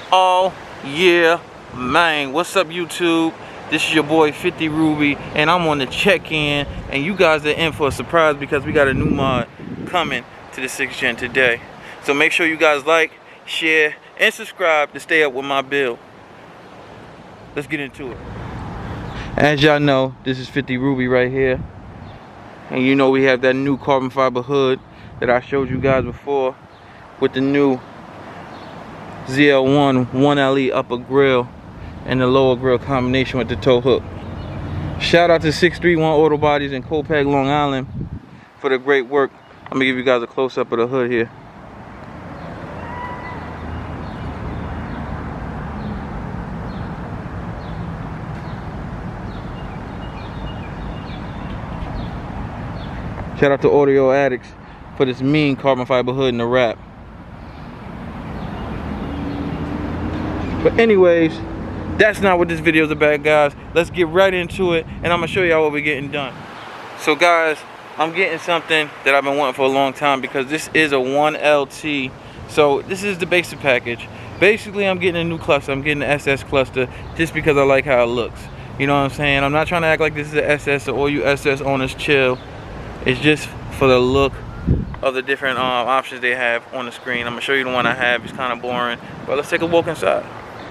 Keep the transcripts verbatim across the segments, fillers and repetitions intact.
Oh yeah, man. What's up, YouTube? This is your boy FiftyRubie, and I'm on the check-in, and you guys are in for a surprise because we got a new mod coming to the sixth gen today. So make sure you guys like, share, and subscribe to stay up with my build. Let's get into it. As y'all know, this is FiftyRubie right here, and you know we have that new carbon fiber hood that I showed you guys before with the new Z L one one L E upper grill and the lower grill combination with the tow hook. Shout out to six three one Auto Bodies in Copac, Long Island for the great work. I'm gonna give you guys a close-up of the hood here. Shout out to Audio Addicts for this mean carbon fiber hood in the wrap. But anyways, that's not what this video is about, guys. Let's get right into it, and I'm gonna show y'all what we're getting done. So guys, I'm getting something that I've been wanting for a long time because this is a one L T. So this is the basic package. Basically, I'm getting a new cluster. I'm getting the S S cluster just because I like how it looks. You know what I'm saying? I'm not trying to act like this is an S S, so all you S S owners chill. It's just for the look of the different um, options they have on the screen. I'm gonna show you the one I have. It's kind of boring, but let's take a walk inside.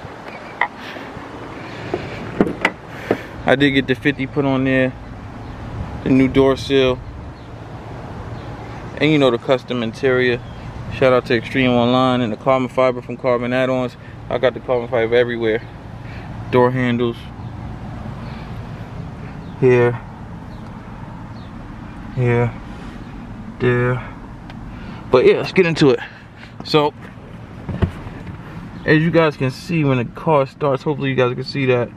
I did get the fifty put on there, the new door seal, and you know the custom interior. Shout out to Extreme Online and the carbon fiber from Carbon Add-ons. I got the carbon fiber everywhere. Door handles here, here, there. But yeah, let's get into it. So as you guys can see, when the car starts, hopefully you guys can see that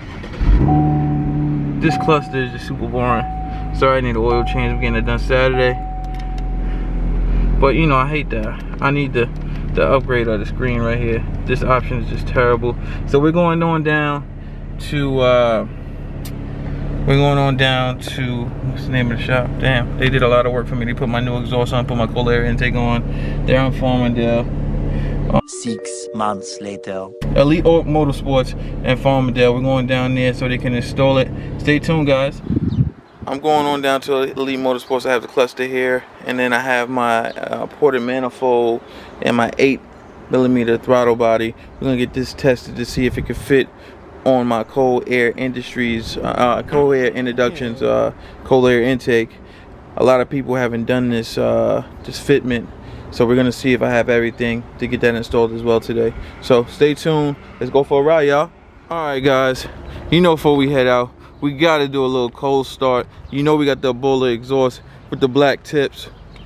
this cluster is just super boring. Sorry, I need an oil change. I'm getting it done Saturday. But you know, I hate that. I need the, the upgrade of the screen right here. This option is just terrible. So we're going on down to, uh, we're going on down to, what's the name of the shop? Damn, they did a lot of work for me. They put my new exhaust on, put my cold air intake on. They're in Farmingdale. Six months later. Elite Motorsports in Farmingdale. We're going down there so they can install it. Stay tuned, guys. I'm going on down to Elite Motorsports. I have the cluster here, and then I have my uh, ported manifold and my eight millimeter throttle body. We're gonna get this tested to see if it can fit on my Cold Air Industries, uh, Cold Air Introductions, uh, Cold Air Intake. A lot of people haven't done this uh, this fitment. So we're gonna see if I have everything to get that installed as well today. So stay tuned. Let's go for a ride, y'all. All right, guys. You know, before we head out, we gotta do a little cold start. You know, we got the Ebola exhaust with the black tips.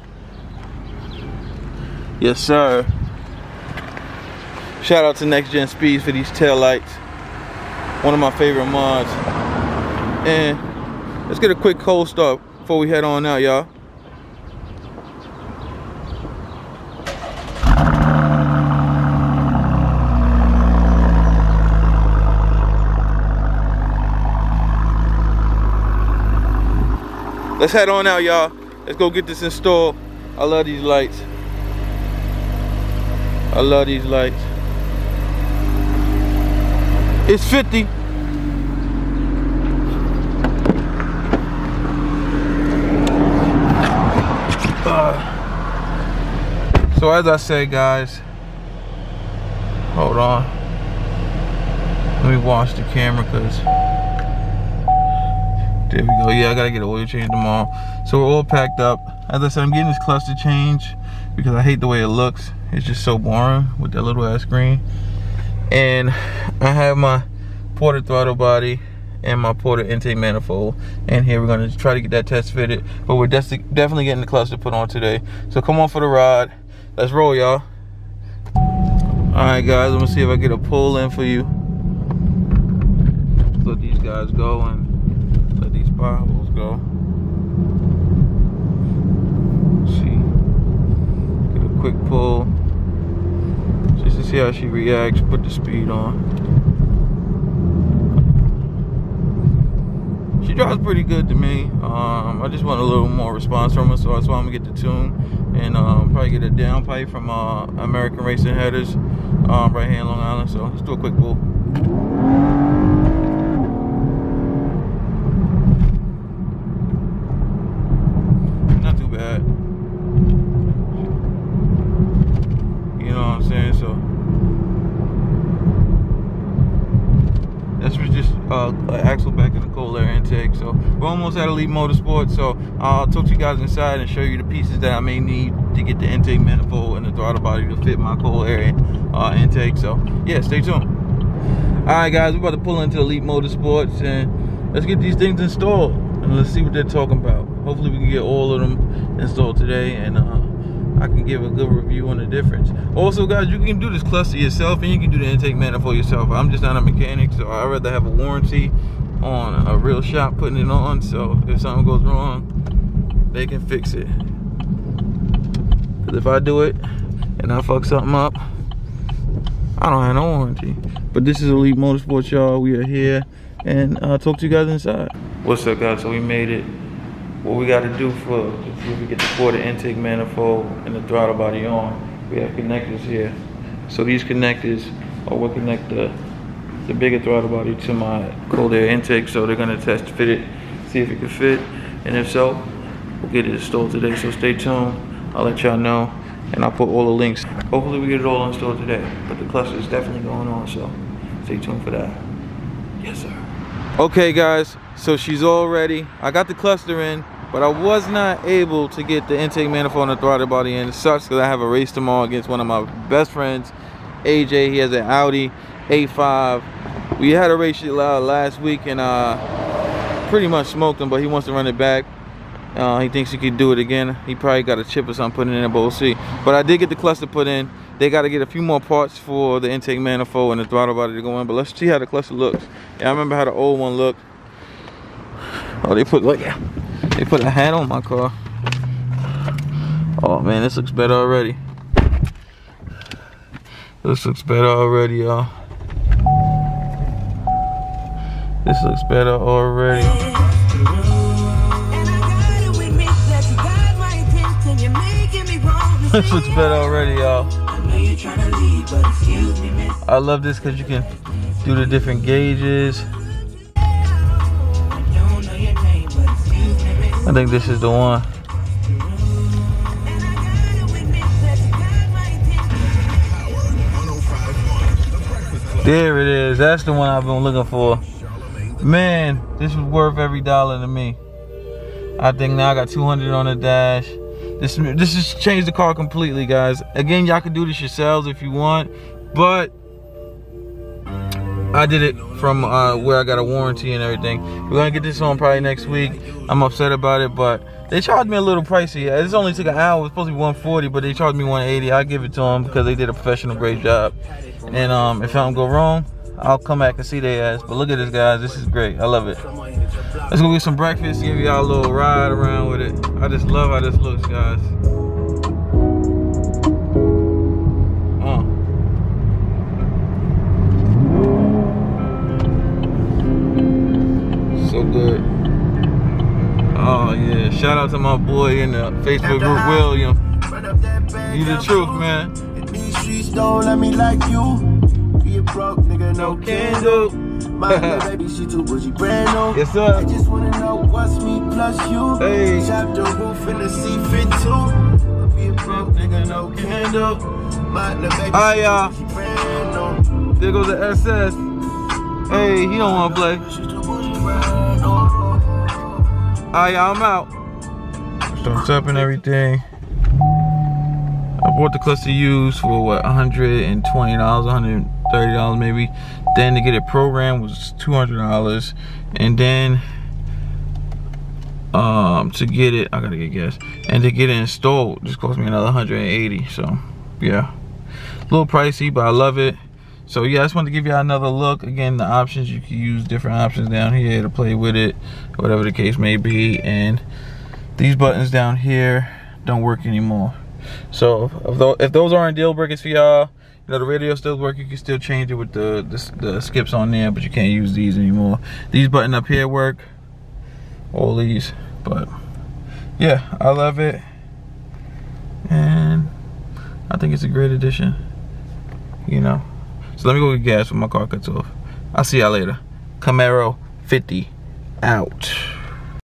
Yes, sir. Shout out to Next Gen Speeds for these tail lights. One of my favorite mods. And let's get a quick cold start before we head on out, y'all. Let's head on out, y'all. Let's go get this installed. I love these lights. I love these lights. It's fifty. Uh, so as I say, guys, hold on. Let me wash the camera, because there we go. Yeah, I gotta get an oil change tomorrow. So we're all packed up. As I said, I'm getting this cluster change because I hate the way it looks. It's just so boring with that little ass screen. And I have my ported throttle body and my ported intake manifold. And here we're gonna try to get that test fitted. But we're definitely getting the cluster put on today. So come on for the ride. Let's roll, y'all. Alright, guys, I'm gonna see if I get a pull in for you. Let these guys go and let these potholes go. Let's see. Get a quick pull. Just to see how she reacts. Put the speed on. She drives pretty good to me. Um, I just want a little more response from her, so that's why I'm gonna get the tune and um, probably get a downpipe from uh, American Racing Headers um, right here in Long Island. So let's do a quick pull. Not too bad. You know what I'm saying? So this was just uh, an axle back in the cold air intake. So we're almost at Elite Motorsport. So I'll talk to you guys inside and show you the pieces that I may need to get the intake manifold and the throttle body to fit my cold air uh, intake. So yeah, stay tuned. All right, guys, we're about to pull into Elite Motorsports and let's get these things installed and let's see what they're talking about. Hopefully we can get all of them installed today and uh, I can give a good review on the difference. Also, guys, you can do this cluster yourself and you can do the intake manifold yourself. I'm just not a mechanic, so I'd rather have a warranty on a real shop putting it on, so if something goes wrong, they can fix it. Because if I do it and I fuck something up, I don't have no warranty. But this is Elite Motorsports, y'all. We are here and I'll talk to you guys inside. What's up, guys? So we made it. What we got to do for if we get the quarter intake manifold and the throttle body on, we have connectors here. So these connectors are what connect the the bigger throttle body to my cold air intake. So they're gonna test fit it, see if it can fit, and if so, we'll get it installed today. So stay tuned. I'll let y'all know, and I'll put all the links. Hopefully we get it all installed today. But the cluster is definitely going on, so stay tuned for that. Yes, sir. Okay, guys. So she's all ready. I got the cluster in, but I was not able to get the intake manifold and the throttle body in. It sucks because I have a race tomorrow against one of my best friends, A J. He has an Audi A five. We had a race last week and uh, pretty much smoked him, but he wants to run it back. Uh, he thinks he could do it again. He probably got a chip or something put in there, but we'll see. But I did get the cluster put in. They got to get a few more parts for the intake manifold and the throttle body to go in, but let's see how the cluster looks. Yeah, I remember how the old one looked. Oh, they put like they put a hat on my car. Oh man, this looks better already. This looks better already, y'all. This looks better already. This looks better already, y'all. I love this because you can do the different gauges. I think this is the one. There it is. That's the one I've been looking for. Man, this was worth every dollar to me. I think now I got two hundred on the dash. This this just changed the car completely, guys. Again, y'all can do this yourselves if you want, but I did it from uh, where I got a warranty and everything. We're gonna get this on probably next week. I'm upset about it, but they charged me a little pricey. This only took an hour. It was supposed to be one forty, but they charged me one eighty. I give it to them because they did a professional, great job. And um, if something go wrong, I'll come back and see their ass. But look at this, guys. This is great. I love it. Let's go get some breakfast. Give y'all a little ride around with it. I just love how this looks, guys. Uh. So good. Oh yeah. Shout out to my boy in the Facebook group, William. You the truth, man. These streets don't let me like you. Be a broke nigga, no can do. My little baby, she too bougie, brand new. Yes, sir. I just wanna know what's me plus you. Hey. Chop the roof in the C fit too. Be a broke nigga, no can do. My little baby, hi, y'all. There goes the S S. Hey, he don't wanna play. Alright, y'all, I'm out. Thumbs up and everything. I bought the cluster used for what, one hundred twenty dollars, one hundred thirty dollars maybe. Then to get it programmed was two hundred dollars, and then um to get it, I gotta get gas, and to get it installed just cost me another one hundred eighty. So yeah, a little pricey, but I love it. So yeah, I just wanted to give y'all another look. Again, the options, you can use different options down here to play with it, whatever the case may be. And these buttons down here don't work anymore. So if those, if those aren't deal breakers for y'all, you know, the radio still work. You can still change it with the, the the skips on there, but you can't use these anymore. These buttons up here work. all these. But yeah, I love it, and I think it's a great addition, you know. So let me go get gas when my car cuts off. I'll see y'all later. Camaro fifty out.